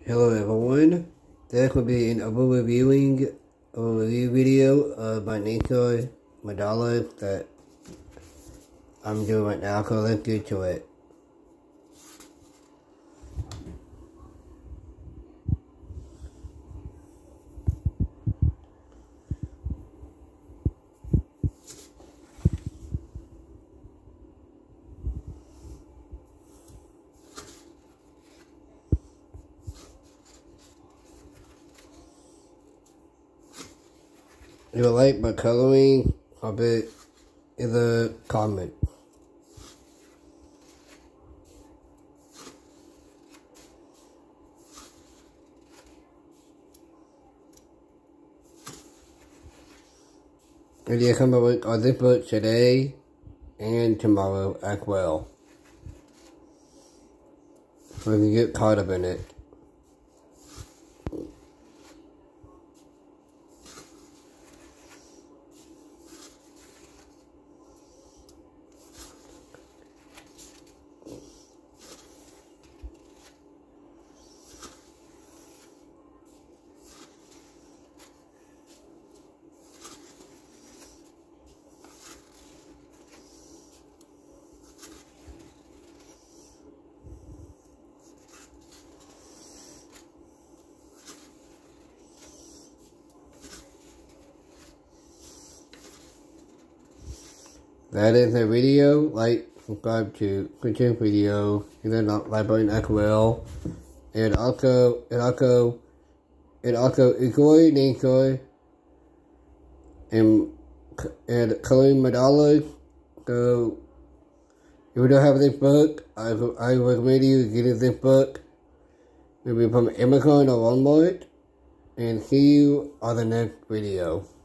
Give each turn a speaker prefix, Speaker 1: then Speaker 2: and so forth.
Speaker 1: Hello everyone, this will be an overview video of my Nico mandalas that I'm doing right now, so let's get to it. If you like my coloring, I'll put in the comment. And you come up on this book today and tomorrow as well. So you can get caught up in it. That is the video. Like, subscribe to continue video, and then like button as well. And also enjoy nature and coloring mandalas. So if you don't have this book, I recommend you getting this book. Maybe from Amazon or Walmart. And see you on the next video.